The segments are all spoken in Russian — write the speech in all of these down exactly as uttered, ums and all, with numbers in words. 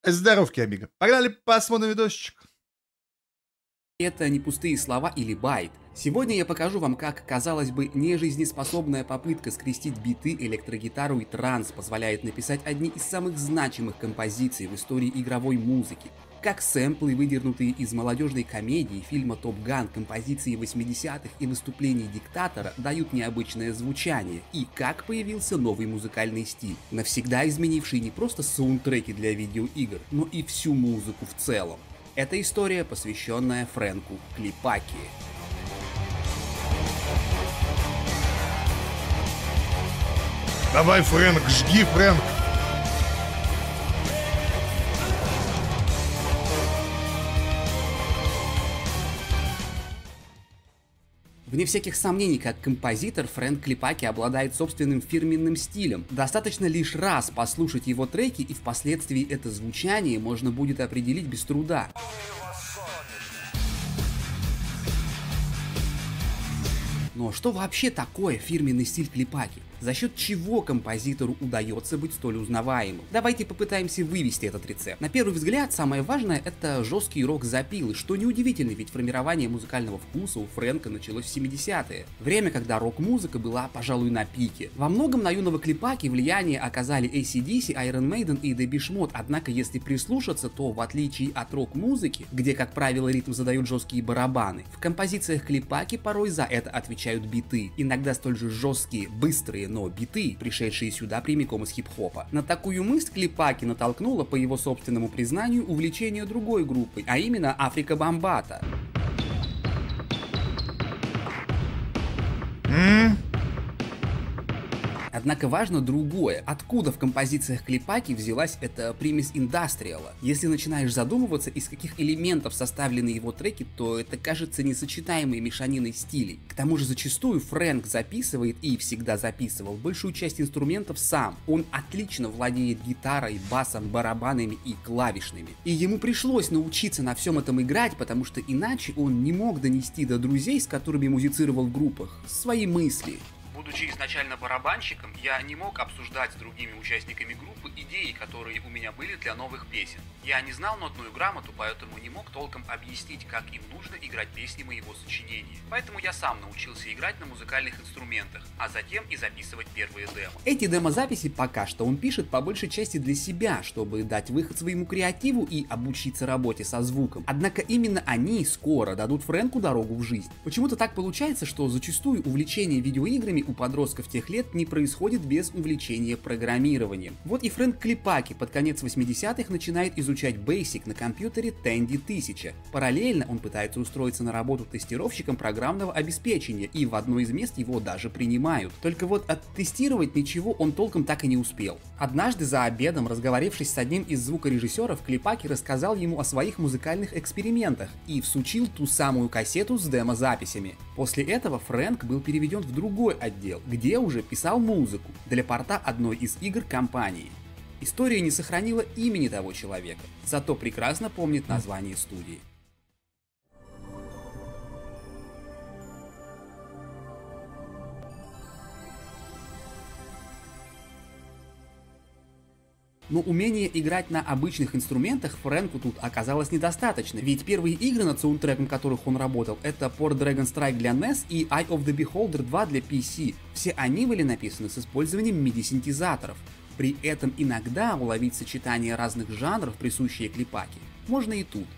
Здоровки, амиго. Погнали посмотрим видосчик. Это не пустые слова или байт. Сегодня я покажу вам, как, казалось бы, нежизнеспособная попытка скрестить биты, электрогитару и транс позволяет написать одни из самых значимых композиций в истории игровой музыки. Как сэмплы, выдернутые из молодежной комедии фильма «Топ Ган», композиции восьмидесятых и выступлений диктатора дают необычное звучание, и как появился новый музыкальный стиль, навсегда изменивший не просто саундтреки для видеоигр, но и всю музыку в целом. Это история, посвященная Фрэнку Клипаки. Давай, Фрэнк, жги, Фрэнк. Вне всяких сомнений, как композитор, Фрэнк Клипаки обладает собственным фирменным стилем. Достаточно лишь раз послушать его треки, и впоследствии это звучание можно будет определить без труда. Но что вообще такое фирменный стиль Клипаки? За счет чего композитору удается быть столь узнаваемым? Давайте попытаемся вывести этот рецепт. На первый взгляд, самое важное — это жесткий рок-запил, что неудивительно, ведь формирование музыкального вкуса у Фрэнка началось в семидесятые. Время, когда рок-музыка была, пожалуй, на пике. Во многом на юного Клипаки влияние оказали эй си ди си, Iron Maiden и Depeche Mode, однако если прислушаться, то в отличие от рок-музыки, где, как правило, ритм задают жесткие барабаны, в композициях Клипаки порой за это отвечают биты, иногда столь же жесткие, быстрые, но биты, пришедшие сюда прямиком из хип-хопа. На такую мысль Клипаки натолкнуло, по его собственному признанию, увлечение другой группой, а именно Африка Бамбата. Mm? Однако важно другое, откуда в композициях Клипаки взялась эта примесь индастриала. Если начинаешь задумываться, из каких элементов составлены его треки, то это кажется несочетаемой мешаниной стилей. К тому же зачастую Фрэнк записывает и всегда записывал большую часть инструментов сам. Он отлично владеет гитарой, басом, барабанами и клавишными. И ему пришлось научиться на всем этом играть, потому что иначе он не мог донести до друзей, с которыми музицировал в группах, свои мысли. Будучи изначально барабанщиком, я не мог обсуждать с другими участниками группы идеи, которые у меня были для новых песен. Я не знал нотную грамоту, поэтому не мог толком объяснить, как им нужно играть песни моего сочинения. Поэтому я сам научился играть на музыкальных инструментах, а затем и записывать первые демо. Эти демо-записи пока что он пишет по большей части для себя, чтобы дать выход своему креативу и обучиться работе со звуком. Однако именно они скоро дадут Фрэнку дорогу в жизнь. Почему-то так получается, что зачастую увлечение видеоиграми у подростков тех лет не происходит без увлечения программированием. Вот и Фрэнк Клипаки под конец восьмидесятых начинает изучать Basic на компьютере Tandy тысяча. Параллельно он пытается устроиться на работу тестировщиком программного обеспечения, и в одно из мест его даже принимают. Только вот оттестировать ничего он толком так и не успел. Однажды за обедом, разговорившись с одним из звукорежиссеров, Клипаки рассказал ему о своих музыкальных экспериментах и всучил ту самую кассету с демо-записями. После этого Фрэнк был переведен в другой отдел, где уже писал музыку для порта одной из игр компании. История не сохранила имени того человека, зато прекрасно помнит название студии. Но умение играть на обычных инструментах Фрэнку тут оказалось недостаточно, ведь первые игры, над саундтреком которых он работал, это Port Dragon Strike для эн и эс и Eye of the Beholder два для пи си. Все они были написаны с использованием миди-синтезаторов. При этом иногда уловить сочетание разных жанров, присущие Клипаки, можно и тут.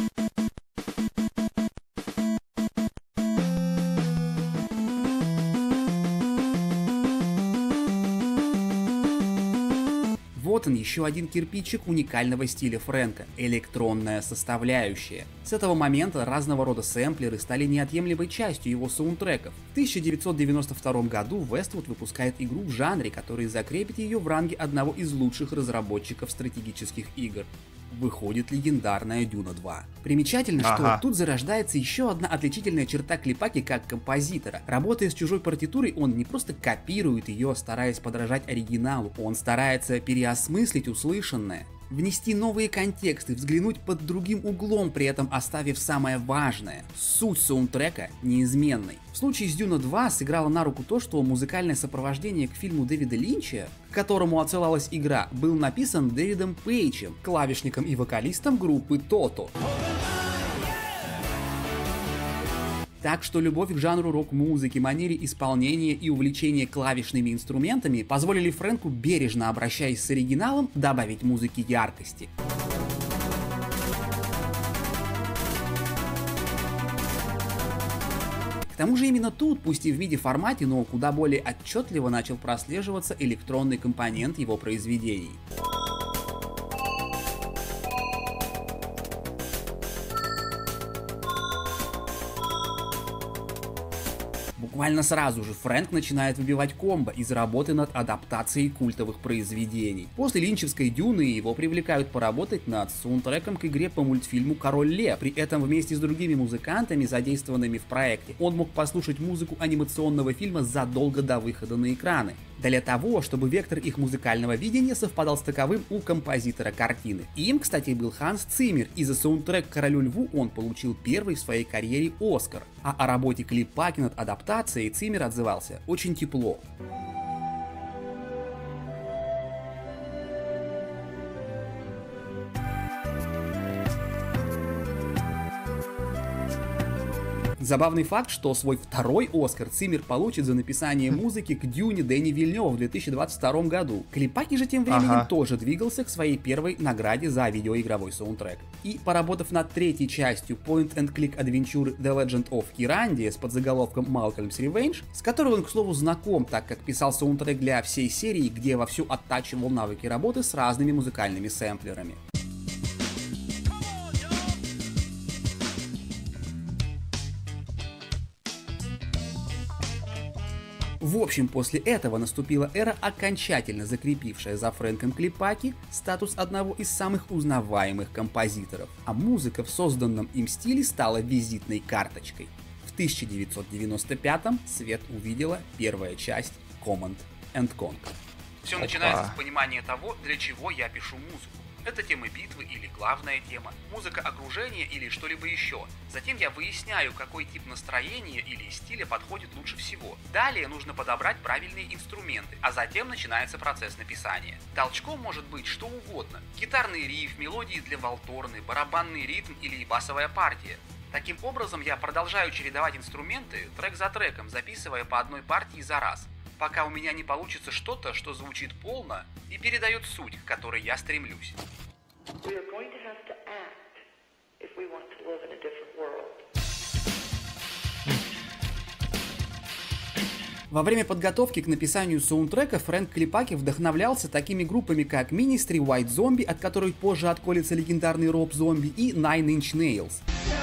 Вот он, еще один кирпичик уникального стиля Фрэнка – электронная составляющая. С этого момента разного рода сэмплеры стали неотъемлемой частью его саундтреков. В тысяча девятьсот девяносто втором году Westwood выпускает игру в жанре, который закрепит ее в ранге одного из лучших разработчиков стратегических игр. Выходит легендарная Дюна два. Примечательно, Ага. что тут зарождается еще одна отличительная черта Клипаки как композитора. Работая с чужой партитурой, он не просто копирует ее, стараясь подражать оригиналу, он старается переосмыслить услышанное. внести новые контексты, взглянуть под другим углом, при этом оставив самое важное – суть саундтрека неизменной. В случае с Дюна два сыграло на руку то, что музыкальное сопровождение к фильму Дэвида Линча, к которому отсылалась игра, был написан Дэвидом Пейджем, клавишником и вокалистом группы Тото. Так что любовь к жанру рок-музыки, манере исполнения и увлечение клавишными инструментами позволили Фрэнку, бережно обращаясь с оригиналом, добавить музыке яркости. К тому же именно тут, пусть и в миди-формате, но куда более отчетливо начал прослеживаться электронный компонент его произведений. Буквально сразу же Фрэнк начинает выбивать комбо из работы над адаптацией культовых произведений. После линчевской Дюны его привлекают поработать над саундтреком к игре по мультфильму «Король Лев». При этом вместе с другими музыкантами, задействованными в проекте, он мог послушать музыку анимационного фильма задолго до выхода на экраны, для того, чтобы вектор их музыкального видения совпадал с таковым у композитора картины. Им, кстати, был Ханс Циммер, и за саундтрек к «Королю Льву» он получил первый в своей карьере Оскар. А о работе Клипаки над адаптацией Циммер отзывался очень тепло. Забавный факт, что свой второй Оскар Циммер получит за написание музыки к Дюне Дэни Вильнёва в две тысячи двадцать втором году. Клипаки же тем временем ага. тоже двигался к своей первой награде за видеоигровой саундтрек. И поработав над третьей частью Point and Click Adventure The Legend of Kyrandia с подзаголовком Malcolm's Revenge, с которой он, к слову, знаком, так как писал саундтрек для всей серии, где вовсю оттачивал навыки работы с разными музыкальными сэмплерами. В общем, после этого наступила эра, окончательно закрепившая за Фрэнком Клипаки статус одного из самых узнаваемых композиторов, а музыка в созданном им стиле стала визитной карточкой. В тысяча девятьсот девяносто пятом свет увидела первая часть Command and Conquer. Все начинается с понимания того, для чего я пишу музыку. Это темы битвы или главная тема, музыка окружения или что-либо еще. Затем я выясняю, какой тип настроения или стиля подходит лучше всего. Далее нужно подобрать правильные инструменты, а затем начинается процесс написания. Толчком может быть что угодно. Гитарный риф, мелодии для валторны, барабанный ритм или басовая партия. Таким образом я продолжаю чередовать инструменты трек за треком, записывая по одной партии за раз, пока у меня не получится что-то, что звучит полно и передает суть, к которой я стремлюсь. Во время подготовки к написанию саундтрека Фрэнк Клипаки вдохновлялся такими группами, как Ministry, White Zombie, от которой позже отколется легендарный Роб Зомби, и Nine Inch Nails.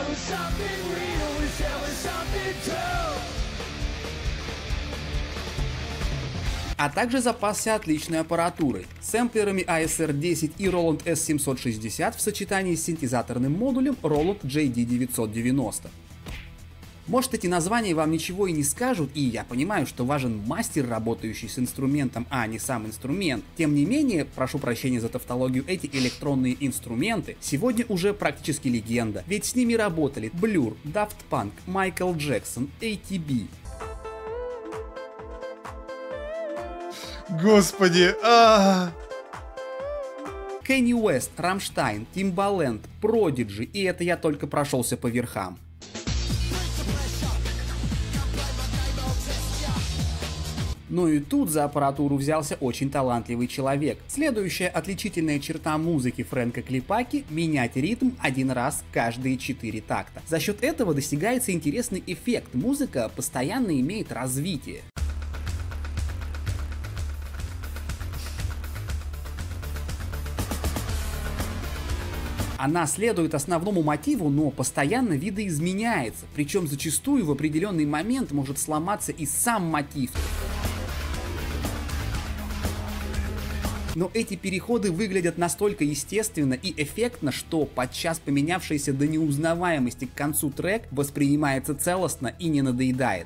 А также запасся отличной аппаратурой, сэмплерами эй эс эр десять и Roland эс семьсот шестьдесят в сочетании с синтезаторным модулем Roland джей ди девятьсот девяносто. Может, эти названия вам ничего и не скажут, и я понимаю, что важен мастер, работающий с инструментом, а не сам инструмент. Тем не менее, прошу прощения за тавтологию, эти электронные инструменты сегодня уже практически легенда, ведь с ними работали Blur, Daft Punk, Майкл Джексон, эй ти би. Господи, а Кенни Уэст, Рамштайн, Timbaland, Prodigy, и это я только прошелся по верхам. Но и тут за аппаратуру взялся очень талантливый человек. Следующая отличительная черта музыки Фрэнка Клипаки — менять ритм один раз каждые четыре такта. За счет этого достигается интересный эффект, музыка постоянно имеет развитие. Она следует основному мотиву, но постоянно видоизменяется, причем зачастую в определенный момент может сломаться и сам мотив. Но эти переходы выглядят настолько естественно и эффектно, что подчас поменявшийся до неузнаваемости к концу трек воспринимается целостно и не надоедает.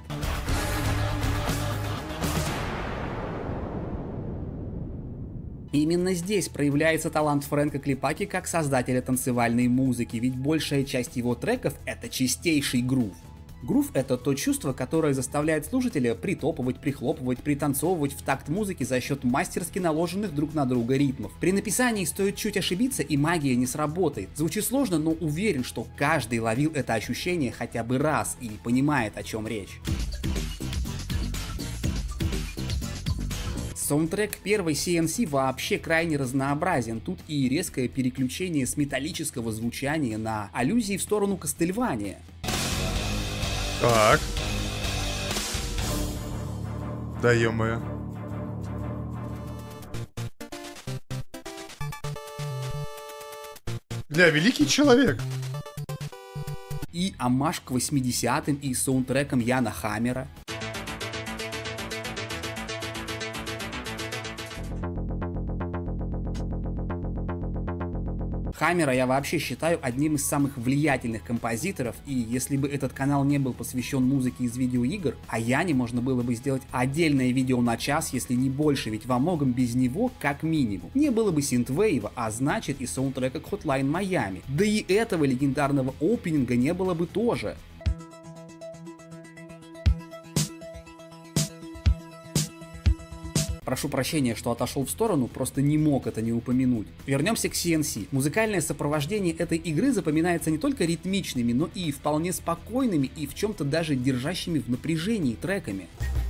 Именно здесь проявляется талант Фрэнка Клипаки как создателя танцевальной музыки, ведь большая часть его треков — это чистейший грув. Грув — это то чувство, которое заставляет слушателя притопывать, прихлопывать, пританцовывать в такт музыки за счет мастерски наложенных друг на друга ритмов. При написании стоит чуть ошибиться, и магия не сработает. Звучит сложно, но уверен, что каждый ловил это ощущение хотя бы раз и понимает, о чем речь. Саундтрек первой си эн си вообще крайне разнообразен, тут и резкое переключение с металлического звучания на аллюзии в сторону Кастельвания. Так. Да ё-моё. Бля, великий человек. И оммаж к восьмидесятым и саундтрекам Яна Хаммера. Хаммера я вообще считаю одним из самых влиятельных композиторов, и если бы этот канал не был посвящен музыке из видеоигр, о Яне можно было бы сделать отдельное видео на час, если не больше, ведь во многом без него как минимум. Не было бы синтвейва, а значит и саундтрека к Hotline Miami. Да и этого легендарного опенинга не было бы тоже. Прошу прощения, что отошел в сторону, просто не мог это не упомянуть. Вернемся к си эн си. Музыкальное сопровождение этой игры запоминается не только ритмичными, но и вполне спокойными и в чем-то даже держащими в напряжении треками.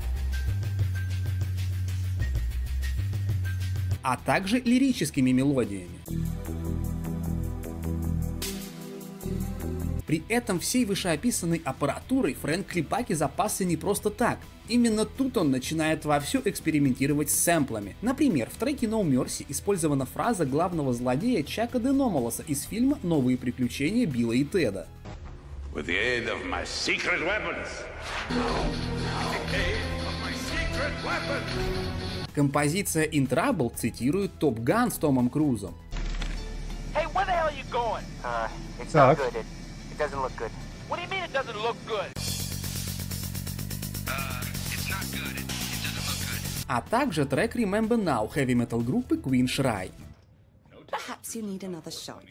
А также лирическими мелодиями. При этом всей вышеописанной аппаратурой Фрэнк Клипаки запасся не просто так. Именно тут он начинает вовсю экспериментировать с сэмплами. Например, в треке No Mercy использована фраза главного злодея Чака де Номолоса из фильма «Новые приключения Билла и Теда». With the aid of my secret weapons. With the aid of my secret weapons. Композиция In Trouble цитирует Top Gun с Томом Крузом. Hey, where the hell are you going? Uh, it's not good. It, it doesn't look good. What do you mean it doesn't look good? Uh, it's not good. It, it doesn't look good. А также трек Remember Now хэви-метал группы Queen Shrai. Perhaps you need another shot.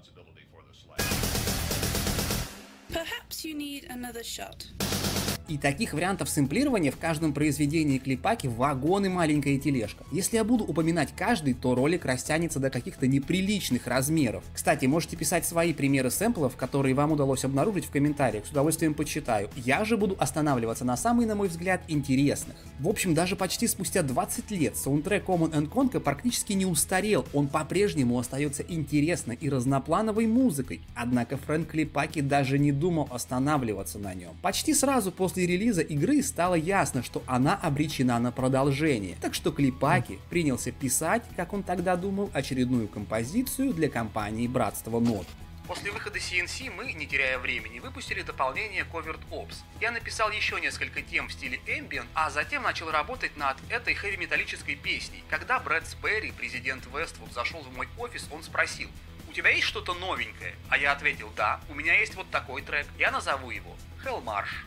Perhaps you need another shot. И таких вариантов сэмплирования в каждом произведении Клипаки вагон и маленькая тележка. Если я буду упоминать каждый, то ролик растянется до каких-то неприличных размеров. Кстати, можете писать свои примеры сэмплов, которые вам удалось обнаружить в комментариях, с удовольствием почитаю. Я же буду останавливаться на самые, на мой взгляд, интересных. В общем, даже почти спустя двадцать лет саундтрек Command and Conquer практически не устарел, он по-прежнему остается интересной и разноплановой музыкой. Однако Фрэнк Клипаки даже не думал останавливаться на нем. Почти сразу после релиза игры стало ясно, что она обречена на продолжение, так что Клипаки принялся писать, как он тогда думал, очередную композицию для компании Братство Нот. После выхода си эн си мы, не теряя времени, выпустили дополнение Covert Ops. Я написал еще несколько тем в стиле Ambient, а затем начал работать над этой хэви-металлической песней. Когда Брэд Сперри, президент Westwood, зашел в мой офис, он спросил: «У тебя есть что-то новенькое?» А я ответил: «Да, у меня есть вот такой трек, я назову его Hell March».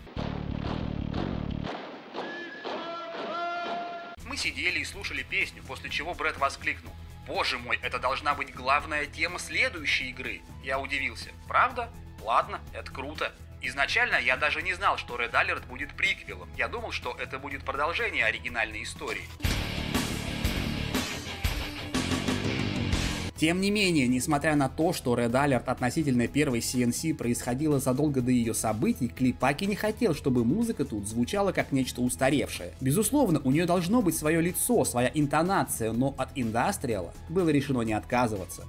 Мы сидели и слушали песню, после чего Брэд воскликнул: «Боже мой, это должна быть главная тема следующей игры!» Я удивился. «Правда? Ладно, это круто. Изначально я даже не знал, что Red Alert будет приквелом. Я думал, что это будет продолжение оригинальной истории». Тем не менее, несмотря на то, что Red Alert относительно первой си эн си происходила задолго до ее событий, Клипаки не хотел, чтобы музыка тут звучала как нечто устаревшее. Безусловно, у нее должно быть свое лицо, своя интонация, но от индастриала было решено не отказываться.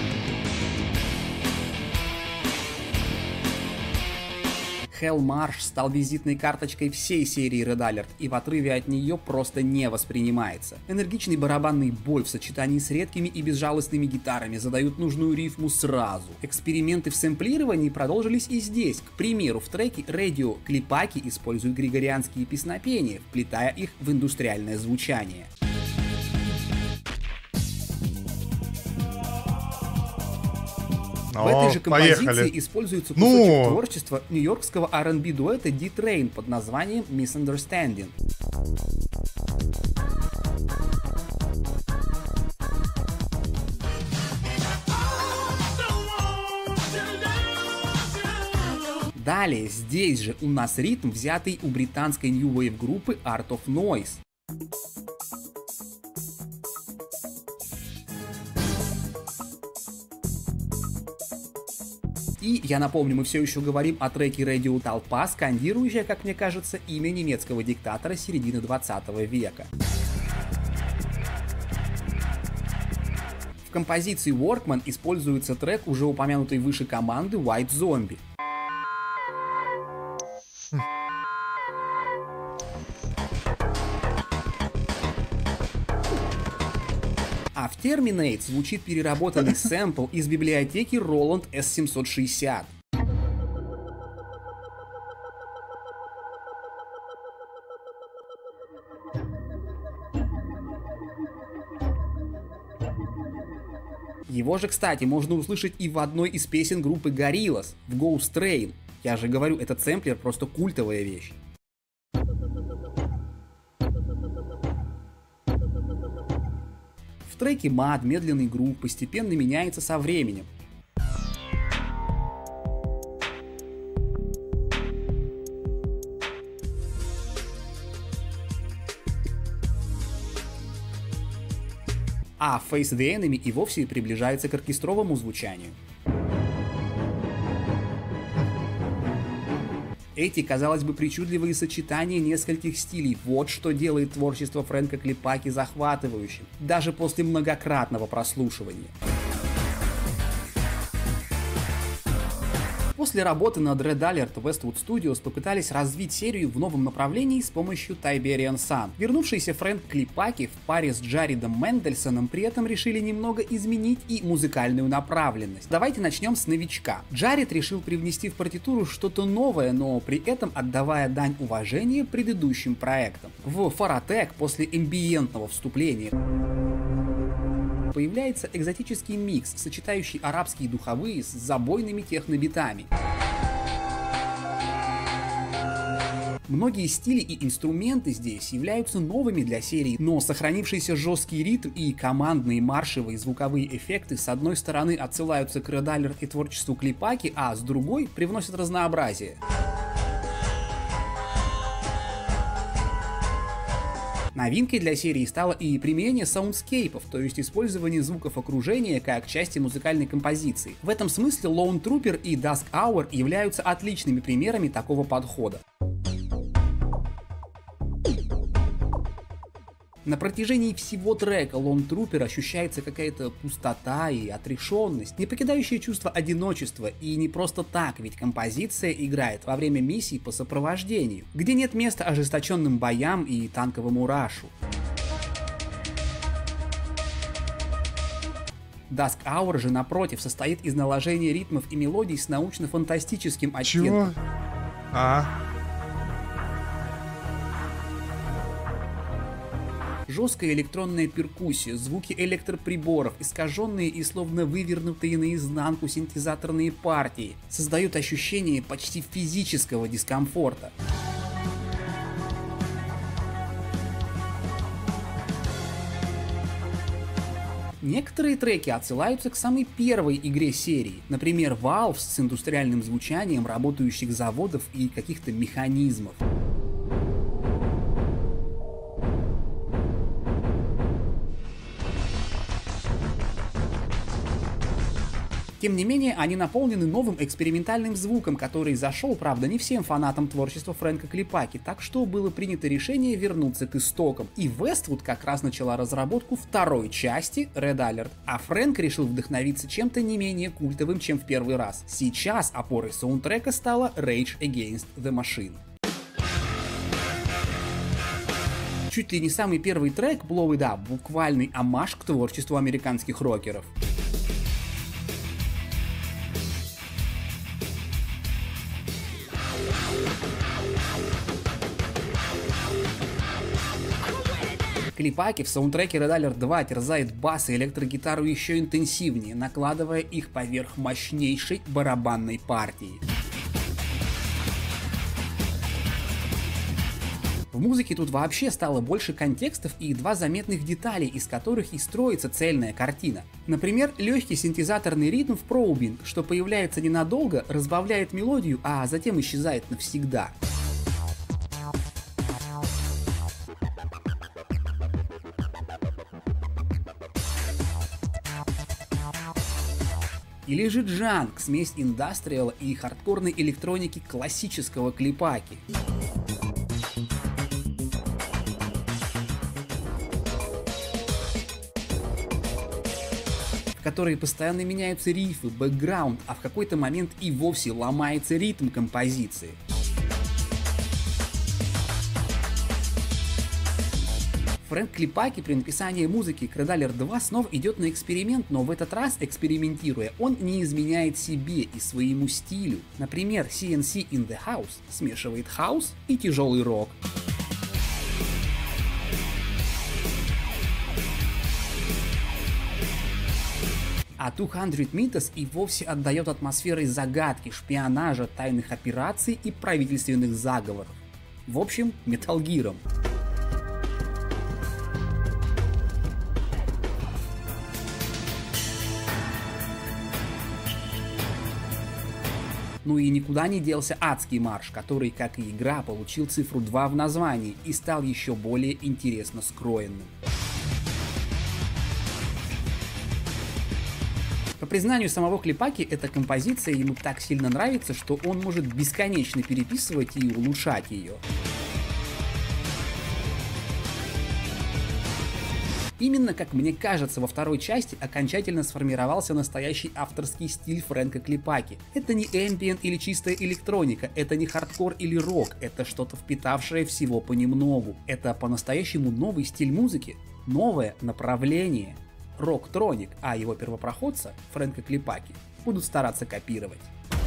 Hell March стал визитной карточкой всей серии Red Alert и в отрыве от нее просто не воспринимается. Энергичный барабанный бой в сочетании с редкими и безжалостными гитарами задают нужную рифму сразу. Эксперименты в сэмплировании продолжились и здесь. К примеру, в треке Radio Клипаки используют григорианские песнопения, вплетая их в индустриальное звучание. В этой же композиции поехали. Используется кусочек ну. творчества нью-йоркского ар энд би дуэта D-Train под названием Misunderstanding. Далее, здесь же у нас ритм, взятый у британской New Wave группы Art of Noise. И, я напомню, мы все еще говорим о треке Radio Толпа, скандирующая, как мне кажется, имя немецкого диктатора середины двадцатого века. В композиции Workman используется трек уже упомянутой выше команды White Zombie. А в Terminate звучит переработанный сэмпл из библиотеки Roland эс семьсот шестьдесят. Его же, кстати, можно услышать и в одной из песен группы Gorillaz, в Ghost Train. Я же говорю, этот сэмплер просто культовая вещь. В треке мад медленный грув постепенно меняется со временем. А Face the Enemy и вовсе приближается к оркестровому звучанию. Эти, казалось бы, причудливые сочетания нескольких стилей — вот что делает творчество Фрэнка Клипаки захватывающим, даже после многократного прослушивания. После работы над Red Alert Westwood Studios попытались развить серию в новом направлении с помощью Tiberian Sun. Вернувшийся Фрэнк Клипаки в паре с Джаредом Мендельсоном при этом решили немного изменить и музыкальную направленность. Давайте начнем с новичка. Джаред решил привнести в партитуру что-то новое, но при этом отдавая дань уважения предыдущим проектам. В Фаратек после эмбиентного вступления появляется экзотический микс, сочетающий арабские духовые с забойными технобитами. Многие стили и инструменты здесь являются новыми для серии, но сохранившийся жесткий ритм и командные маршевые звуковые эффекты с одной стороны отсылаются к Red Alert и творчеству Клипаки, а с другой привносят разнообразие. Новинкой для серии стало и применение саундскейпов, то есть использование звуков окружения как части музыкальной композиции. В этом смысле Lone Trooper и Dusk Hour являются отличными примерами такого подхода. На протяжении всего трека Lone Trooper ощущается какая-то пустота и отрешенность, не покидающее чувство одиночества, и не просто так, ведь композиция играет во время миссий по сопровождению, где нет места ожесточенным боям и танковому рашу. Dusk Hour же, напротив, состоит из наложения ритмов и мелодий с научно-фантастическим оттенком. Чего? А? Жесткая электронная перкуссия, звуки электроприборов, искаженные и словно вывернутые наизнанку синтезаторные партии создают ощущение почти физического дискомфорта. Некоторые треки отсылаются к самой первой игре серии, например, Valve с индустриальным звучанием работающих заводов и каких-то механизмов. Тем не менее, они наполнены новым экспериментальным звуком, который зашел, правда, не всем фанатам творчества Фрэнка Клипаки, так что было принято решение вернуться к истокам. И Westwood как раз начала разработку второй части Red Alert, а Фрэнк решил вдохновиться чем-то не менее культовым, чем в первый раз. Сейчас опорой саундтрека стала Rage Against the Machine. Чуть ли не самый первый трек Blow It Up — буквальный оммаж к творчеству американских рокеров. Клипаки в саундтреке Red Alert два терзает бас и электрогитару еще интенсивнее, накладывая их поверх мощнейшей барабанной партии. В музыке тут вообще стало больше контекстов и едва заметных деталей, из которых и строится цельная картина. Например, легкий синтезаторный ритм в проубинг, что появляется ненадолго, разбавляет мелодию, а затем исчезает навсегда. Или же джанг, смесь индастриала и хардкорной электроники классического клипаки. В которой постоянно меняются рифы, бэкграунд, а в какой-то момент и вовсе ломается ритм композиции. Фрэнк Клипаки при написании музыки к Red Alert два снова идет на эксперимент, но в этот раз, экспериментируя, он не изменяет себе и своему стилю. Например, си эн си in the House смешивает хаус и тяжелый рок. А двести Meters и вовсе отдает атмосферой загадки, шпионажа, тайных операций и правительственных заговоров. В общем, Metal Gear'ом. Ну и никуда не делся адский марш, который, как и игра, получил цифру два в названии и стал еще более интересно скроенным. По признанию самого Клипаки, эта композиция ему так сильно нравится, что он может бесконечно переписывать и улучшать ее. Именно, как мне кажется, во второй части окончательно сформировался настоящий авторский стиль Фрэнка Клипаки. Это не эмбиент или чистая электроника, это не хардкор или рок, это что-то впитавшее всего понемногу. Это по-настоящему новый стиль музыки, новое направление. Рок-троник, а его первопроходца, Фрэнка Клипаки, будут стараться копировать.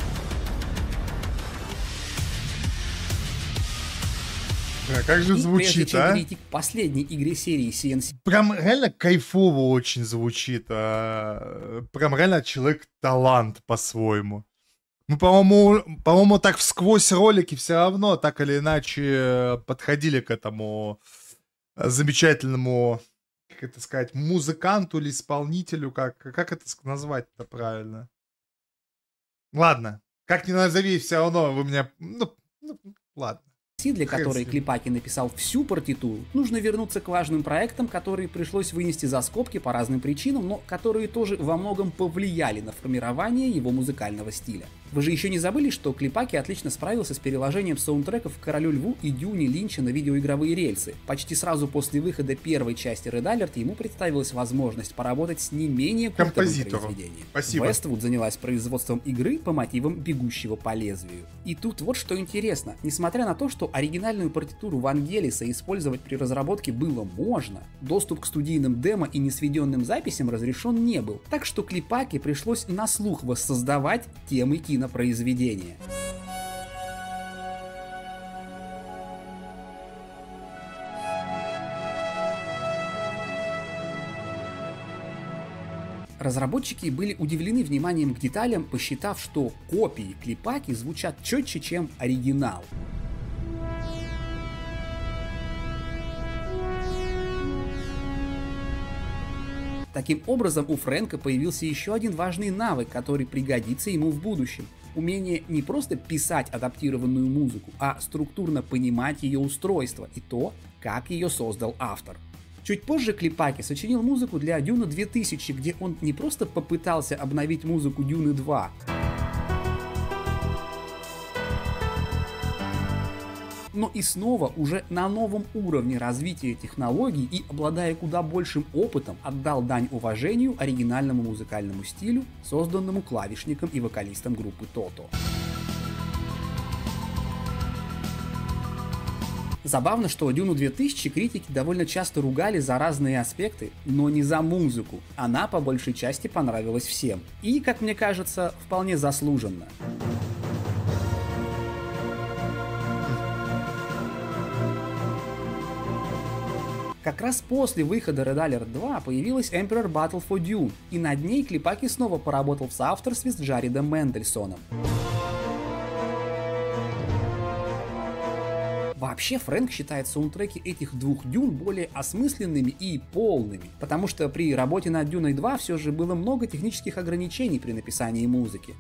Да, как же И звучит, прежде чем а? перейти к последней игре серии си эн си, Прям реально кайфово очень звучит. А... Прям реально человек талант по-своему. Мы, по-моему, по-моему, так всквозь ролики все равно так или иначе подходили к этому замечательному, как это сказать, музыканту или исполнителю, как, как это назвать-то правильно? Ладно, как ни назови, все равно вы меня... Ну, ну, ладно. для которой Клипаки написал всю партитуру, нужно вернуться к важным проектам, которые пришлось вынести за скобки по разным причинам, но которые тоже во многом повлияли на формирование его музыкального стиля. Вы же еще не забыли, что Клипаки отлично справился с переложением саундтреков к Королю Льву и Дюне Линча на видеоигровые рельсы. Почти сразу после выхода первой части Red Alert ему представилась возможность поработать с не менее культовым произведением. Спасибо. Westwood занялась производством игры по мотивам «Бегущего по лезвию». И тут вот что интересно. Несмотря на то, что оригинальную партитуру Вангелиса использовать при разработке было можно, доступ к студийным демо и несведенным записям разрешен не был. Так что Клипаки пришлось на слух воссоздавать темы кинопроизведения. Разработчики были удивлены вниманием к деталям, посчитав, что копии Клипаки звучат четче, чем оригинал. Таким образом, у Фрэнка появился еще один важный навык, который пригодится ему в будущем. Умение не просто писать адаптированную музыку, а структурно понимать ее устройство и то, как ее создал автор. Чуть позже Клипаки сочинил музыку для Дюна две тысячи, где он не просто попытался обновить музыку Дюны два, но и снова уже на новом уровне развития технологий и, обладая куда большим опытом, отдал дань уважению оригинальному музыкальному стилю, созданному клавишником и вокалистом группы Тото. Забавно, что Дюну две тысячи критики довольно часто ругали за разные аспекты, но не за музыку. Она по большей части понравилась всем. И, как мне кажется, вполне заслуженно. Как раз после выхода Red Alert два появилась Emperor Battle for Dune, и над ней Клипаки снова поработал в соавторстве с Джаредом Мендельсоном. Вообще, Фрэнк считает саундтреки этих двух Дюн более осмысленными и полными, потому что при работе над Дюной два все же было много технических ограничений при написании музыки.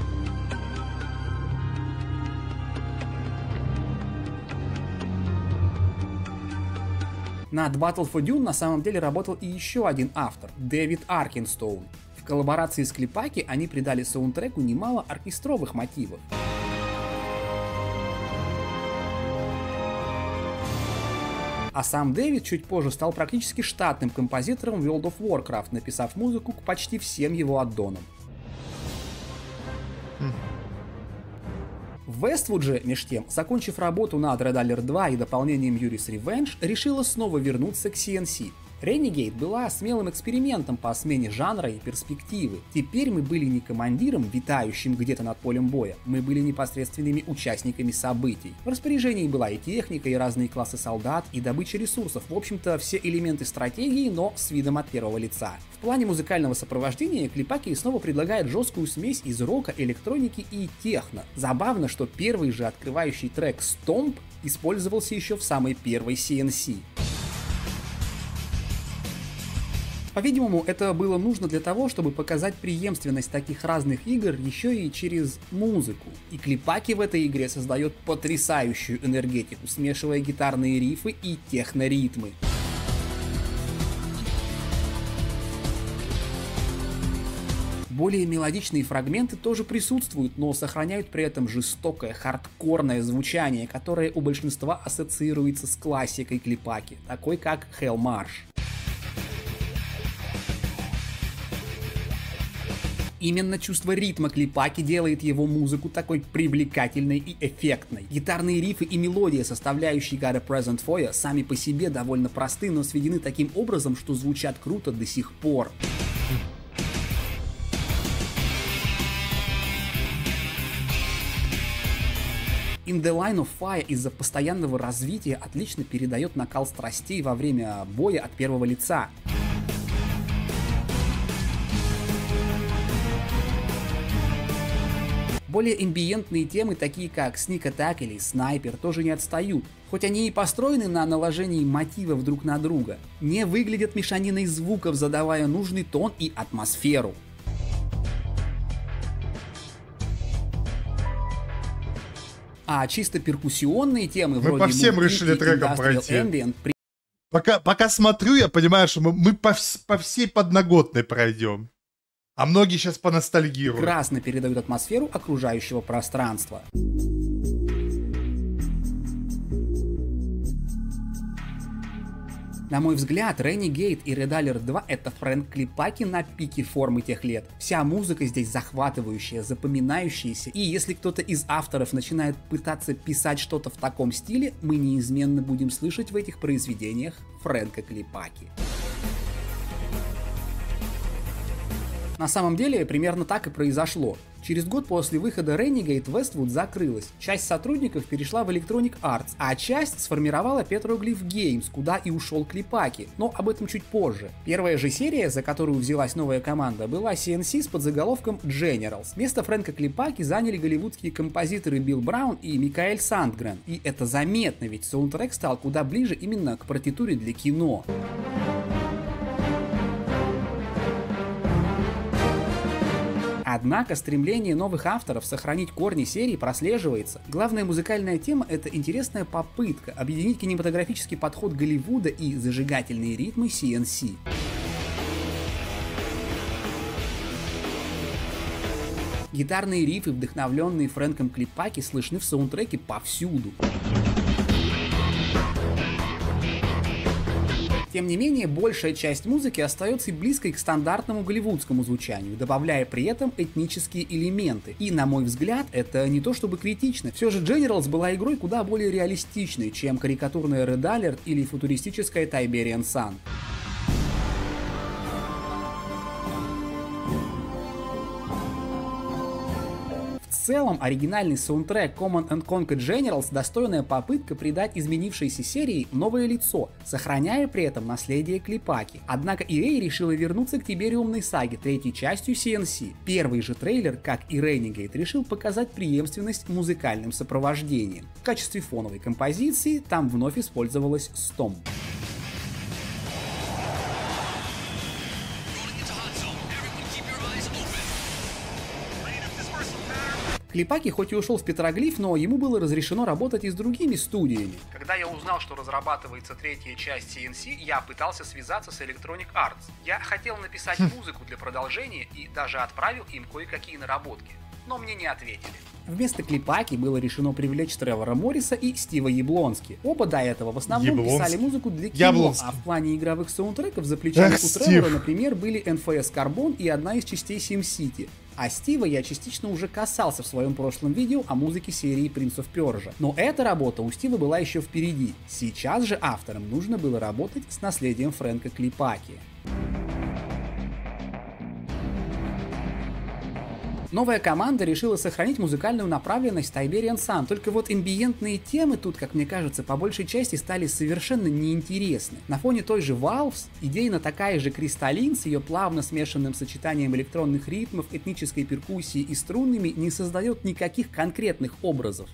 Над Battle for Dune на самом деле работал и еще один автор, Дэвид Аркинстоун. В коллаборации с Клипаки они придали саундтреку немало оркестровых мотивов. А сам Дэвид чуть позже стал практически штатным композитором World of Warcraft, написав музыку к почти всем его аддонам. Westwood же, меж тем, закончив работу над Red Alert два и дополнением Yuri's Revenge, решила снова вернуться к си эн си. Renegade была смелым экспериментом по смене жанра и перспективы. Теперь мы были не командиром, витающим где-то над полем боя, мы были непосредственными участниками событий. В распоряжении была и техника, и разные классы солдат, и добыча ресурсов, в общем-то все элементы стратегии, но с видом от первого лица. В плане музыкального сопровождения Клипаки снова предлагает жесткую смесь из рока, электроники и техно. Забавно, что первый же открывающий трек Stomp использовался еще в самой первой си эн си. По-видимому, это было нужно для того, чтобы показать преемственность таких разных игр еще и через музыку. И Клипаки в этой игре создает потрясающую энергетику, смешивая гитарные рифы и техноритмы. Более мелодичные фрагменты тоже присутствуют, но сохраняют при этом жестокое, хардкорное звучание, которое у большинства ассоциируется с классикой Клипаки, такой как Hell March. Именно чувство ритма Клипаки делает его музыку такой привлекательной и эффектной. Гитарные рифы и мелодия, составляющие God a Present For You, сами по себе довольно просты, но сведены таким образом, что звучат круто до сих пор. In the Line of Fire из-за постоянного развития отлично передает накал страстей во время боя от первого лица. Более эмбиентные темы, такие как Sneak Attack или Снайпер, тоже не отстают. Хоть они и построены на наложении мотивов друг на друга, не выглядят мешаниной звуков, задавая нужный тон и атмосферу. А чисто перкуссионные темы мы вроде по всем решили трекам пройти. Ambient, при... пока, пока смотрю, я понимаю, что мы, мы по, по всей подноготной пройдем. А многие сейчас поностальгируют. Прекрасно передают атмосферу окружающего пространства. На мой взгляд, Renegade и Red Alert два — это Фрэнк Клипаки на пике формы тех лет. Вся музыка здесь захватывающая, запоминающаяся, и если кто-то из авторов начинает пытаться писать что-то в таком стиле, мы неизменно будем слышать в этих произведениях Фрэнка Клипаки. На самом деле, примерно так и произошло. Через год после выхода Renegade Westwood закрылась, часть сотрудников перешла в Electronic Arts, а часть сформировала Petroglyph Games, куда и ушел Клипаки, но об этом чуть позже. Первая же серия, за которую взялась новая команда, была си эн си с подзаголовком Generals. Место Фрэнка Клипаки заняли голливудские композиторы Билл Браун и Микаэль Сандгрен, и это заметно, ведь саундтрек стал куда ближе именно к партитуре для кино. Однако стремление новых авторов сохранить корни серии прослеживается. Главная музыкальная тема — это интересная попытка объединить кинематографический подход Голливуда и зажигательные ритмы си эн си. Гитарные рифы, вдохновленные Фрэнком Клипаки, слышны в саундтреке повсюду. Тем не менее, большая часть музыки остается близкой к стандартному голливудскому звучанию, добавляя при этом этнические элементы. И, на мой взгляд, это не то чтобы критично. Все же Generals была игрой куда более реалистичной, чем карикатурная Red Alert или футуристическая Tiberian Sun. В целом, оригинальный саундтрек Command and Conquer Generals — достойная попытка придать изменившейся серии новое лицо, сохраняя при этом наследие Клипаки. Однако и эй решила вернуться к Тибериумной саге третьей частью си эн си. Первый же трейлер, как и Renegade, решил показать преемственность музыкальным сопровождением. В качестве фоновой композиции там вновь использовалась Stomp. Клипаки хоть и ушел в Петроглиф, но ему было разрешено работать и с другими студиями. Когда я узнал, что разрабатывается третья часть си эн си, я пытался связаться с Electronic Arts. Я хотел написать музыку для продолжения и даже отправил им кое-какие наработки, но мне не ответили. Вместо Клипаки было решено привлечь Тревора Морриса и Стива Яблонски. Оба до этого в основном Яблонский. писали музыку для кино, Яблонский. А в плане игровых саундтреков за плечами Эх, у Тревора, Стив. например, были эн эф эс Carbon и одна из частей SimCity. А Стива я частично уже касался в своем прошлом видео о музыке серии Prince of Persia. Но эта работа у Стива была еще впереди. Сейчас же авторам нужно было работать с наследием Фрэнка Клипаки. Новая команда решила сохранить музыкальную направленность Tiberian Sun, только вот амбиентные темы тут, как мне кажется, по большей части стали совершенно неинтересны. На фоне той же Valves идейно такая же Crystalline с ее плавно смешанным сочетанием электронных ритмов, этнической перкуссии и струнными не создает никаких конкретных образов.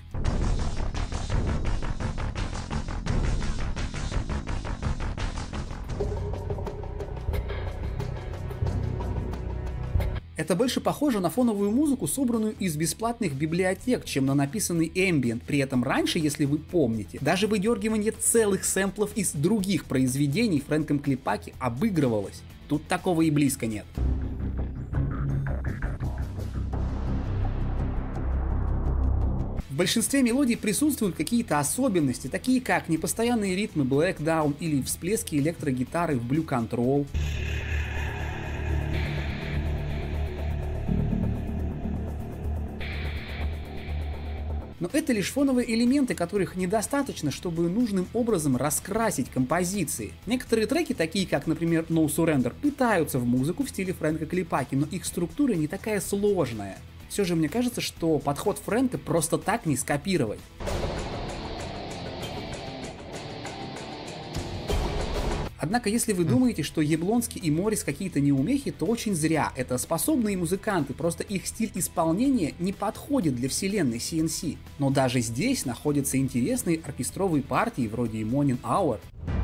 Это больше похоже на фоновую музыку, собранную из бесплатных библиотек, чем на написанный ambient. При этом раньше, если вы помните, даже выдергивание целых сэмплов из других произведений Фрэнком Клипаки обыгрывалось. Тут такого и близко нет. В большинстве мелодий присутствуют какие-то особенности, такие как непостоянные ритмы Black Down или всплески электрогитары в Blue Control. Но это лишь фоновые элементы, которых недостаточно, чтобы нужным образом раскрасить композиции. Некоторые треки, такие как, например, No Surrender, пытаются в музыку в стиле Фрэнка Клипаки, но их структура не такая сложная. Все же мне кажется, что подход Фрэнка просто так не скопировать. Однако, если вы думаете, что Яблонский и Моррис какие-то неумехи, то очень зря. Это способные музыканты, просто их стиль исполнения не подходит для вселенной си эн си. Но даже здесь находятся интересные оркестровые партии вроде Morning Hour.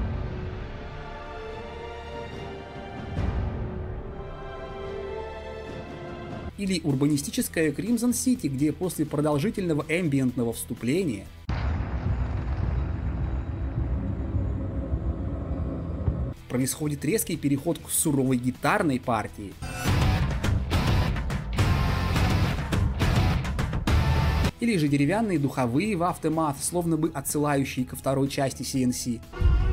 Или урбанистическая Crimson City, где после продолжительного эмбиентного вступления происходит резкий переход к суровой гитарной партии. Или же деревянные духовые в Aftermath, словно бы отсылающие ко второй части си эн си.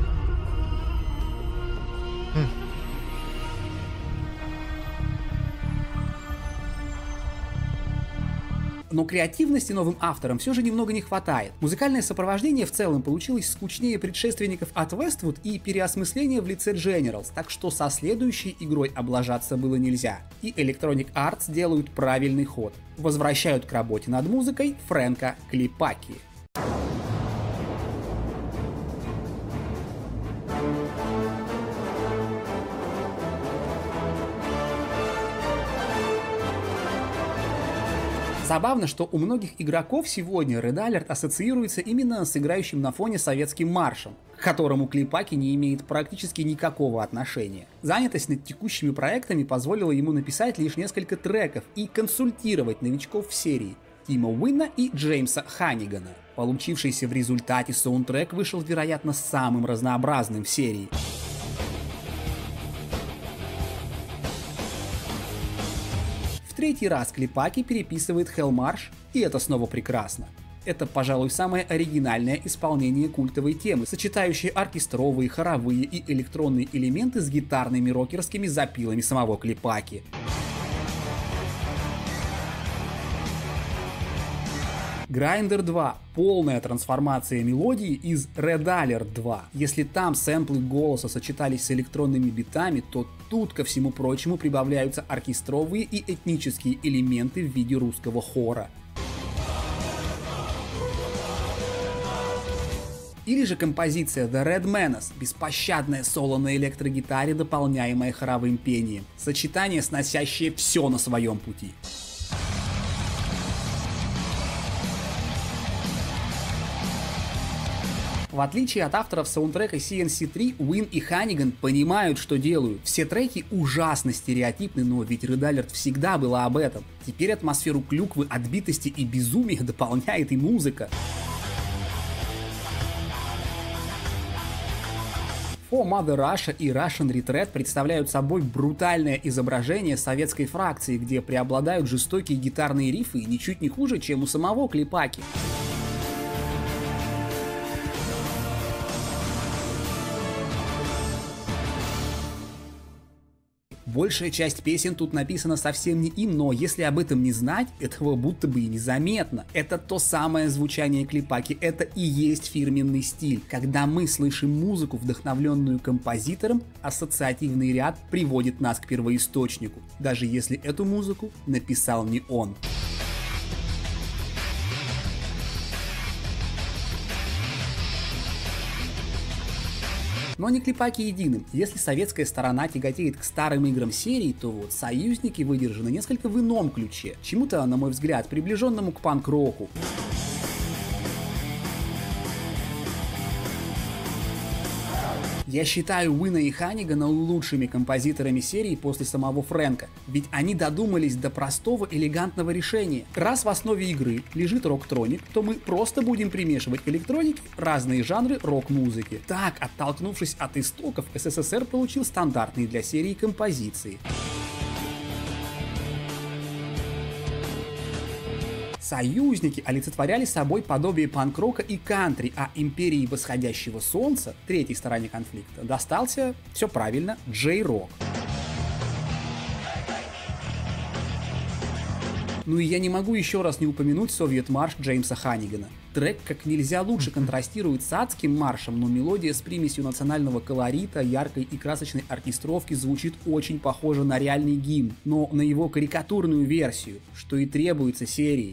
Но креативности новым авторам все же немного не хватает. Музыкальное сопровождение в целом получилось скучнее предшественников от Westwood и переосмысление в лице Generals, так что со следующей игрой облажаться было нельзя. И Electronic Arts делают правильный ход. Возвращают к работе над музыкой Фрэнка Клипаки. Забавно, что у многих игроков сегодня Red Alert ассоциируется именно с играющим на фоне советским маршем, к которому Клипаки не имеет практически никакого отношения. Занятость над текущими проектами позволила ему написать лишь несколько треков и консультировать новичков в серии Тима Уинна и Джеймса Ханнигана. Получившийся в результате саундтрек вышел, вероятно, самым разнообразным в серии. Третий раз Клипаки переписывает Hellmarch, и это снова прекрасно. Это, пожалуй, самое оригинальное исполнение культовой темы, сочетающее оркестровые, хоровые и электронные элементы с гитарными рокерскими запилами самого Клипаки. Grinder два — полная трансформация мелодии из Red Alert два. Если там сэмплы голоса сочетались с электронными битами, то тут, ко всему прочему, прибавляются оркестровые и этнические элементы в виде русского хора. Или же композиция The Red Menace, беспощадное соло на электрогитаре, дополняемое хоровым пением. Сочетание, сносящее все на своем пути. В отличие от авторов саундтрека си эн си три, Уин и Ханиган понимают, что делают. Все треки ужасно стереотипны, но ведь Red Alert всегда была об этом. Теперь атмосферу клюквы, отбитости и безумия дополняет и музыка. For Mother Russia и Russian Retreat представляют собой брутальное изображение советской фракции, где преобладают жестокие гитарные рифы и ничуть не хуже, чем у самого Клипаки. Большая часть песен тут написана совсем не им, но если об этом не знать, этого будто бы и незаметно. Это то самое звучание Клипаки, это и есть фирменный стиль. Когда мы слышим музыку, вдохновленную композитором, ассоциативный ряд приводит нас к первоисточнику, даже если эту музыку написал не он. Но не Клипаки единым. Если советская сторона тяготеет к старым играм серии, то вот союзники выдержаны несколько в ином ключе, чему-то, на мой взгляд, приближенному к панк-року. Я считаю Уина и Ханигана лучшими композиторами серии после самого Фрэнка, ведь они додумались до простого элегантного решения. Раз в основе игры лежит рок-троник, то мы просто будем примешивать к электронике разные жанры рок-музыки. Так, оттолкнувшись от истоков, эс эс эс эр получил стандартные для серии композиции. Союзники олицетворяли собой подобие панк-рока и кантри, а Империи Восходящего Солнца, третьей стороне конфликта, достался, все правильно, джей-рок. Ну и я не могу еще раз не упомянуть Совет-марш Джеймса Ханигана. Трек как нельзя лучше контрастирует с адским маршем, но мелодия с примесью национального колорита, яркой и красочной оркестровки звучит очень похоже на реальный гимн, но на его карикатурную версию, что и требуется серии.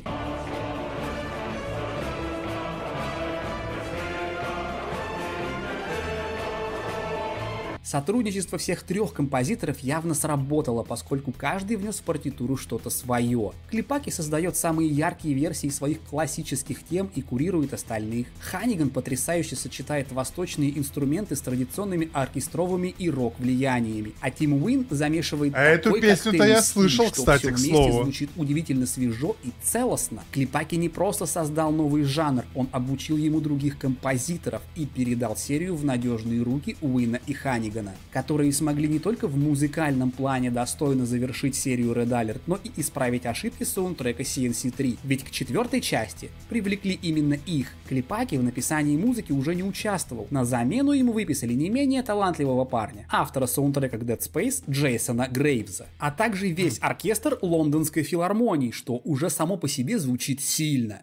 Сотрудничество всех трех композиторов явно сработало, поскольку каждый внес в партитуру что-то свое. Клипаки создает самые яркие версии своих классических тем и курирует остальных. Ханиган потрясающе сочетает восточные инструменты с традиционными оркестровыми и рок-влияниями, а Тим Уин замешивает а такой эту песню-то я слышал, стиль, кстати, что к все слову. вместе звучит удивительно свежо и целостно. Клипаки не просто создал новый жанр, он обучил ему других композиторов и передал серию в надежные руки Уина и Ханигана, которые смогли не только в музыкальном плане достойно завершить серию Red Alert, но и исправить ошибки саундтрека си эн си три. Ведь к четвертой части привлекли именно их. Клипаки в написании музыки уже не участвовал. На замену ему выписали не менее талантливого парня, автора саундтрека к Dead Space Джейсона Грейвза, а также весь оркестр Лондонской филармонии, что уже само по себе звучит сильно.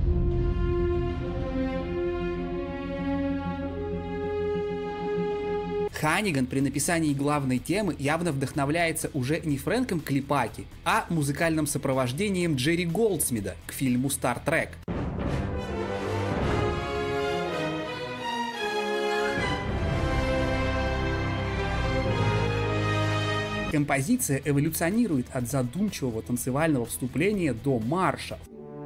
Ханиган при написании главной темы явно вдохновляется уже не Фрэнком Клипаки, а музыкальным сопровождением Джерри Голдсмида к фильму Star Trek. Композиция эволюционирует от задумчивого танцевального вступления до марша.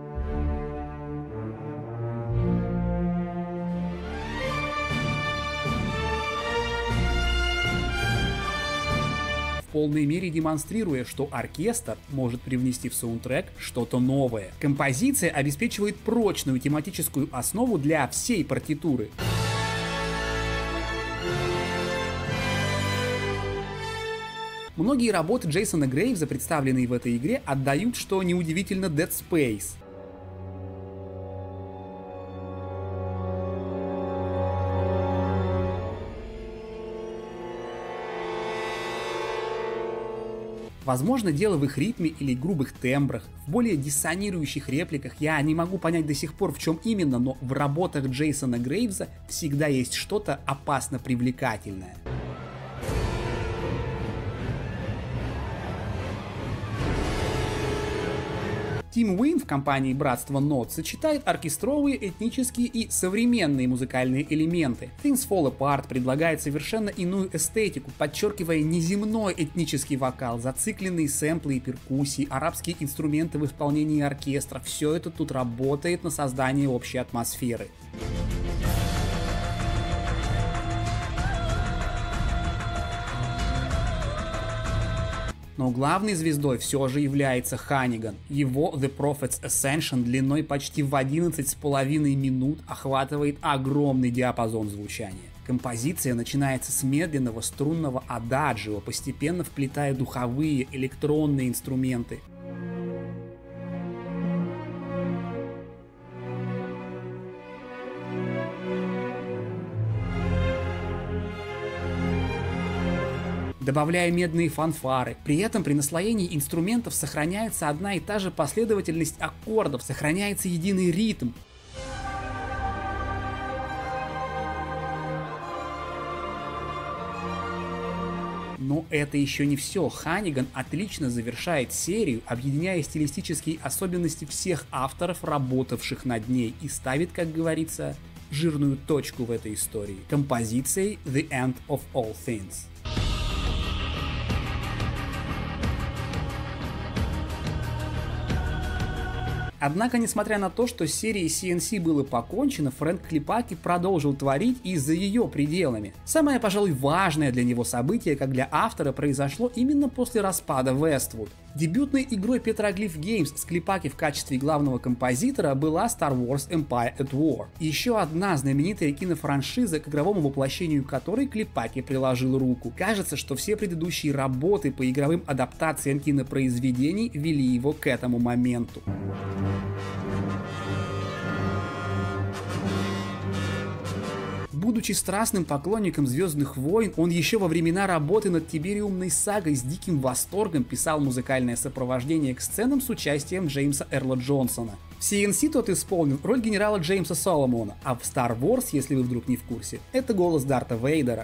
В полной мере демонстрируя, что оркестр может привнести в саундтрек что-то новое. Композиция обеспечивает прочную тематическую основу для всей партитуры. Многие работы Джейсона Грейвза, представленные в этой игре, отдают, что неудивительно, Dead Space. Возможно, дело в их ритме или грубых тембрах, в более диссонирующих репликах, я не могу понять до сих пор, в чем именно, но в работах Джейсона Грейвза всегда есть что-то опасно привлекательное. Тим Уин в компании Братство Нот сочетает оркестровые, этнические и современные музыкальные элементы. Things Fall Apart предлагает совершенно иную эстетику, подчеркивая неземной этнический вокал, зацикленные сэмплы и перкуссии, арабские инструменты в исполнении оркестра. Все это тут работает на создание общей атмосферы. Но главной звездой все же является Ханиган. Его The Prophet's Ascension длиной почти в одиннадцать с половиной минут охватывает огромный диапазон звучания. Композиция начинается с медленного струнного ададжио, постепенно вплетая духовые, электронные инструменты. Добавляя медные фанфары. При этом при наслоении инструментов сохраняется одна и та же последовательность аккордов, сохраняется единый ритм. Но это еще не все. Ханиган отлично завершает серию, объединяя стилистические особенности всех авторов, работавших над ней, и ставит, как говорится, жирную точку в этой истории композицией The End of All Things. Однако, несмотря на то, что с серией си эн си было покончено, Фрэнк Клипаки продолжил творить и за ее пределами. Самое, пожалуй, важное для него событие, как для автора, произошло именно после распада Westwood. Дебютной игрой Petroglyph Games с Клипаки в качестве главного композитора была Star Wars Empire at War. Еще одна знаменитая кинофраншиза, к игровому воплощению которой Клипаки приложил руку. Кажется, что все предыдущие работы по игровым адаптациям кинопроизведений вели его к этому моменту. Будучи страстным поклонником «Звездных войн», он еще во времена работы над Тибериумной сагой с диким восторгом писал музыкальное сопровождение к сценам с участием Джеймса Эрла Джонсона. В си эн си тот исполнил роль генерала Джеймса Соломона, а в Star Wars, если вы вдруг не в курсе, это голос Дарта Вейдера.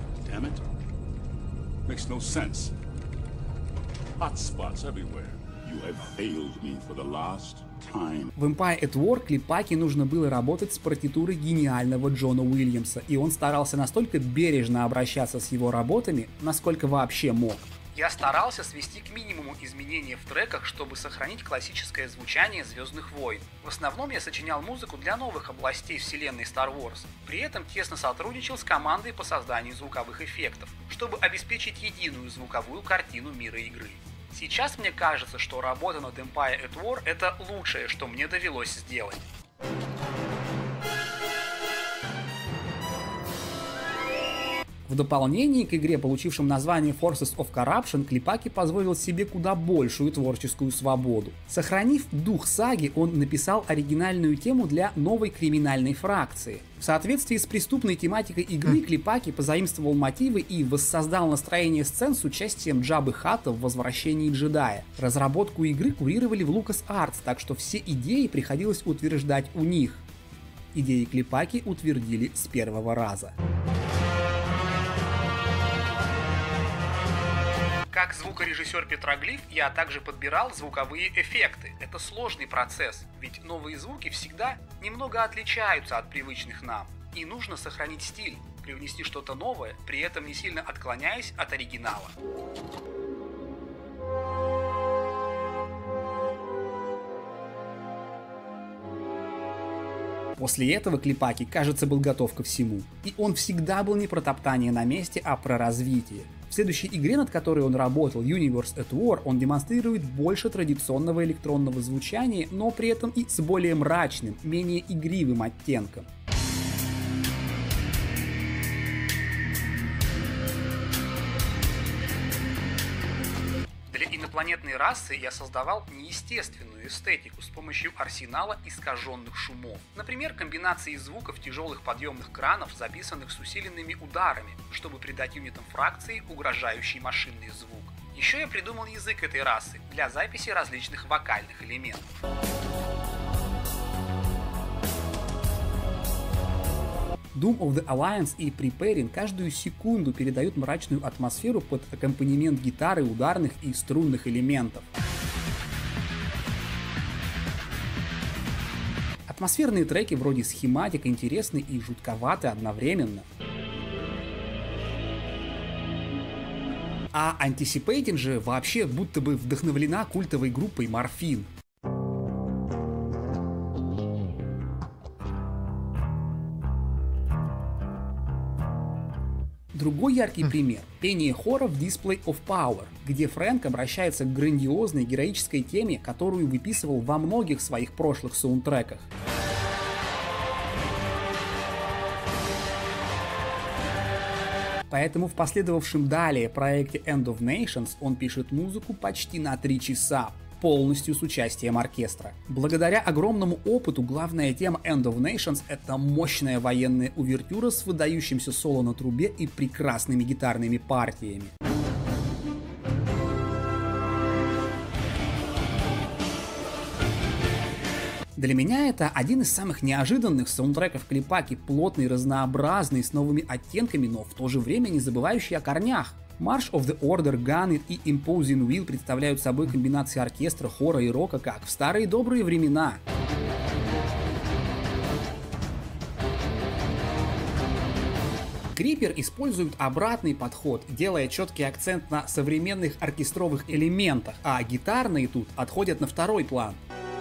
В Empire at War Клипаки нужно было работать с партитурой гениального Джона Уильямса, и он старался настолько бережно обращаться с его работами, насколько вообще мог. Я старался свести к минимуму изменения в треках, чтобы сохранить классическое звучание «Звездных войн». В основном я сочинял музыку для новых областей вселенной Star Wars. При этом тесно сотрудничал с командой по созданию звуковых эффектов, чтобы обеспечить единую звуковую картину мира игры. Сейчас мне кажется, что работа над Empire at War — это лучшее, что мне довелось сделать. В дополнение к игре, получившим название Forces of Corruption, Клипаки позволил себе куда большую творческую свободу. Сохранив дух саги, он написал оригинальную тему для новой криминальной фракции. В соответствии с преступной тематикой игры, Клипаки позаимствовал мотивы и воссоздал настроение сцен с участием Джаббы Хатта в «Возвращении джедая». Разработку игры курировали в LucasArts, так что все идеи приходилось утверждать у них. Идеи Клипаки утвердили с первого раза. Как звукорежиссер Petroglyph, я также подбирал звуковые эффекты. Это сложный процесс, ведь новые звуки всегда немного отличаются от привычных нам. И нужно сохранить стиль, привнести что-то новое, при этом не сильно отклоняясь от оригинала. После этого Клипаки, кажется, был готов ко всему. И он всегда был не про топтание на месте, а про развитие. В следующей игре, над которой он работал, Universe at War, он демонстрирует больше традиционного электронного звучания, но при этом и с более мрачным, менее игривым оттенком. Для инопланетной расы я создавал неестественную эстетику с помощью арсенала искаженных шумов. Например, комбинации звуков тяжелых подъемных кранов, записанных с усиленными ударами, чтобы придать юнитам фракции угрожающий машинный звук. Еще я придумал язык этой расы для записи различных вокальных элементов. Doom of the Alliance и Preparing каждую секунду передают мрачную атмосферу под аккомпанемент гитары, ударных и струнных элементов. Атмосферные треки вроде схематик интересны и жутковаты одновременно. А Anticipating же вообще будто бы вдохновлена культовой группой Morphine. Другой яркий пример – пение хора в Display of Power, где Фрэнк обращается к грандиозной героической теме, которую выписывал во многих своих прошлых саундтреках. Поэтому в последовавшем далее проекте End of Nations он пишет музыку почти на три часа, полностью с участием оркестра. Благодаря огромному опыту главная тема End of Nations — это мощная военная увертюра с выдающимся соло на трубе и прекрасными гитарными партиями. Для меня это один из самых неожиданных саундтреков Клипаки, плотный, разнообразный, с новыми оттенками, но в то же время не забывающий о корнях. March of the Order, Gunner и Imposing Will представляют собой комбинации оркестра, хора и рока, как в старые добрые времена. Крипер использует обратный подход, делая четкий акцент на современных оркестровых элементах, а гитарные тут отходят на второй план.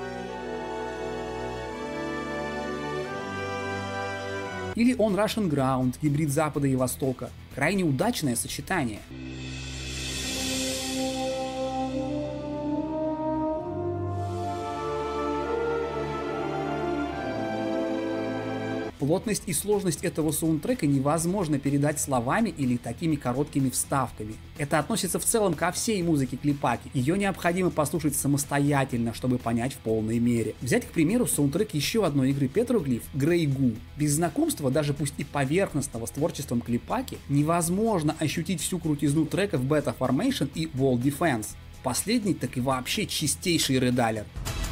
Или On Russian Ground, гибрид Запада и Востока. Крайне удачное сочетание. Плотность и сложность этого саундтрека невозможно передать словами или такими короткими вставками. Это относится в целом ко всей музыке Клипаки. Ее необходимо послушать самостоятельно, чтобы понять в полной мере. Взять, к примеру, саундтрек еще одной игры Petroglyph Grey Goo. Без знакомства, даже пусть и поверхностного, с творчеством Клипаки, невозможно ощутить всю крутизну треков Beta Formation и Wall Defense. Последний так и вообще чистейший редалер.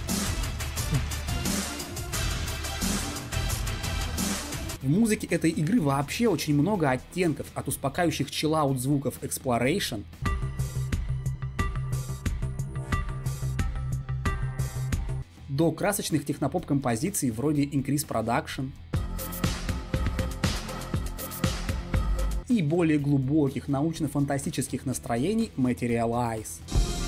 В музыке этой игры вообще очень много оттенков, от успокаивающих чиллаут звуков Exploration до красочных технопоп композиций вроде Increase Production и более глубоких научно-фантастических настроений Materialize.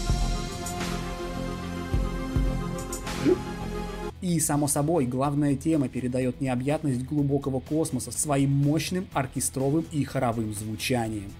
И, само собой, главная тема передает необъятность глубокого космоса своим мощным оркестровым и хоровым звучанием.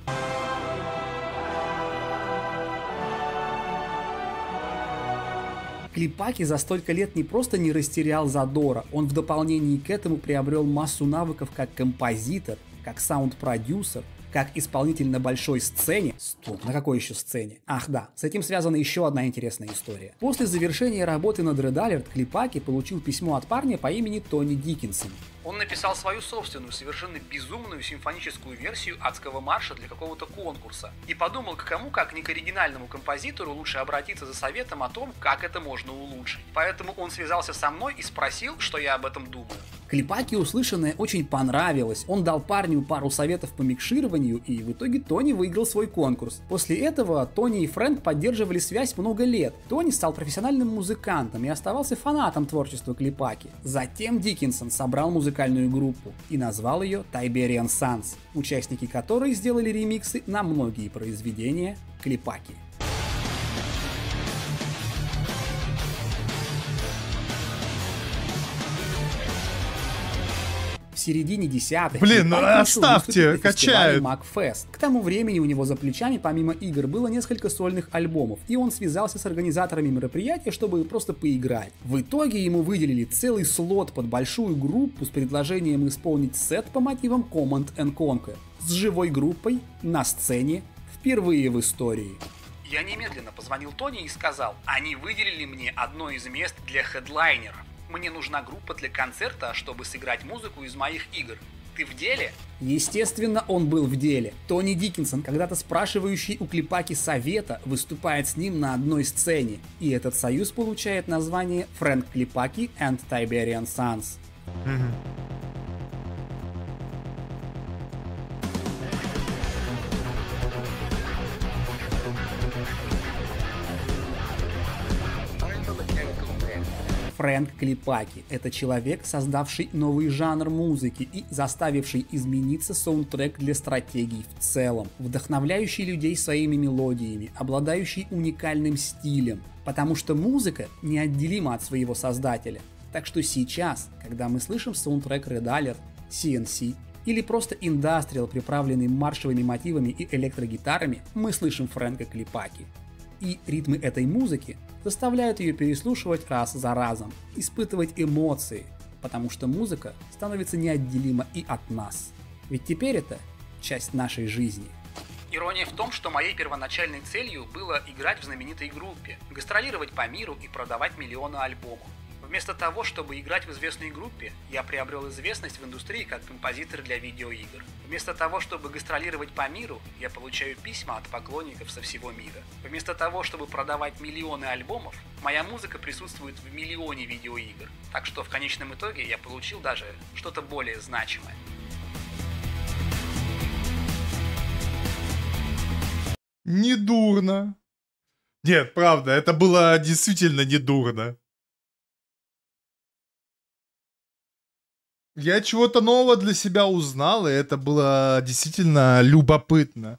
Клипаки за столько лет не просто не растерял задора, он в дополнении к этому приобрел массу навыков как композитор, как саунд-продюсер, как исполнитель на большой сцене. Стоп, на какой еще сцене? Ах да, с этим связана еще одна интересная история. После завершения работы над Red Alert Клипаки получил письмо от парня по имени Тони Диккенсон. Он написал свою собственную, совершенно безумную симфоническую версию адского марша для какого-то конкурса. И подумал, к кому, как не к оригинальному композитору, лучше обратиться за советом о том, как это можно улучшить. Поэтому он связался со мной и спросил, что я об этом думаю. Клипаки услышанное очень понравилось. Он дал парню пару советов по микшированию, и в итоге Тони выиграл свой конкурс. После этого Тони и Фрэнк поддерживали связь много лет. Тони стал профессиональным музыкантом и оставался фанатом творчества Клипаки. Затем Диккенсон собрал музыкальную музыкальную группу и назвал ее Tiberian Sons, участники которой сделали ремиксы на многие произведения Клипаки. В середине десятых Блин, ну оставьте, качает. Макфест. К тому времени у него за плечами помимо игр было несколько сольных альбомов, и он связался с организаторами мероприятия, чтобы просто поиграть. В итоге ему выделили целый слот под большую группу с предложением исполнить сет по мотивам Command and Conquer с живой группой на сцене впервые в истории. Я немедленно позвонил Тони и сказал: они выделили мне одно из мест для хедлайнера. Мне нужна группа для концерта, чтобы сыграть музыку из моих игр. Ты в деле? Естественно, он был в деле. Тони Диккенсон, когда-то спрашивающий у Клипаки совета, выступает с ним на одной сцене. И этот союз получает название Frank Клипаки and Tiberian Sons. Mm-hmm. Фрэнк Клипаки – это человек, создавший новый жанр музыки и заставивший измениться саундтрек для стратегий в целом, вдохновляющий людей своими мелодиями, обладающий уникальным стилем, потому что музыка неотделима от своего создателя. Так что сейчас, когда мы слышим саундтрек Red Alert, си эн си или просто индастриал, приправленный маршевыми мотивами и электрогитарами, мы слышим Фрэнка Клипаки. И ритмы этой музыки заставляют ее переслушивать раз за разом, испытывать эмоции, потому что музыка становится неотделима и от нас. Ведь теперь это часть нашей жизни. Ирония в том, что моей первоначальной целью было играть в знаменитой группе, гастролировать по миру и продавать миллионы альбомов. Вместо того, чтобы играть в известной группе, я приобрел известность в индустрии как композитор для видеоигр. Вместо того, чтобы гастролировать по миру, я получаю письма от поклонников со всего мира. Вместо того, чтобы продавать миллионы альбомов, моя музыка присутствует в миллионе видеоигр. Так что в конечном итоге я получил даже что-то более значимое. Недурно. Нет, правда, это было действительно недурно. Я чего-то нового для себя узнал, и это было действительно любопытно.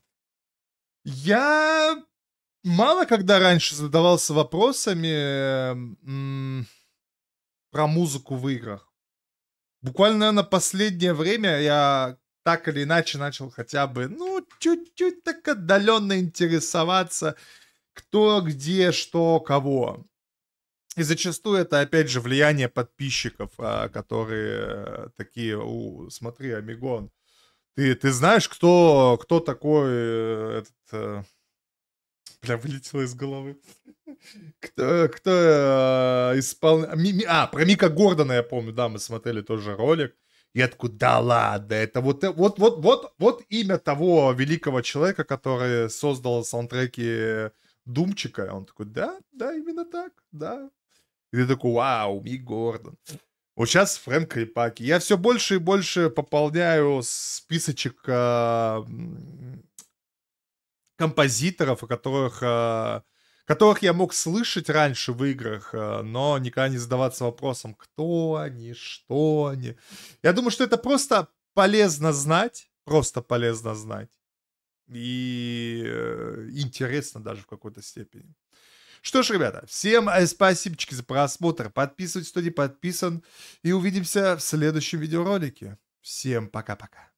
Я мало когда раньше задавался вопросами м- про музыку в играх. Буквально, наверное, последнее время я так или иначе начал хотя бы, ну, чуть-чуть так отдаленно интересоваться, кто, где, что, кого. И зачастую это, опять же, влияние подписчиков, которые такие, у, смотри, Амигон, ты, ты знаешь, кто, кто такой этот... Бля, вылетело из головы. Кто, кто э, испол... Ми, а, про Мика Гордона я помню, да, мы смотрели тоже ролик. Я такой, да ладно, это вот, вот, вот, вот, вот имя того великого человека, который создал саундтреки Думчика. Он такой, да, да, именно так, да. И ты такой, вау, Мик Гордон. Вот сейчас Фрэнк Клипаки. Я все больше и больше пополняю списочек э, композиторов, о которых, э, которых я мог слышать раньше в играх, э, но никогда не задаваться вопросом, кто они, что они. Я думаю, что это просто полезно знать, просто полезно знать. И э, интересно даже в какой-то степени. Что ж, ребята, всем спасибо за просмотр. Подписывайтесь, кто не подписан. И увидимся в следующем видеоролике. Всем пока-пока.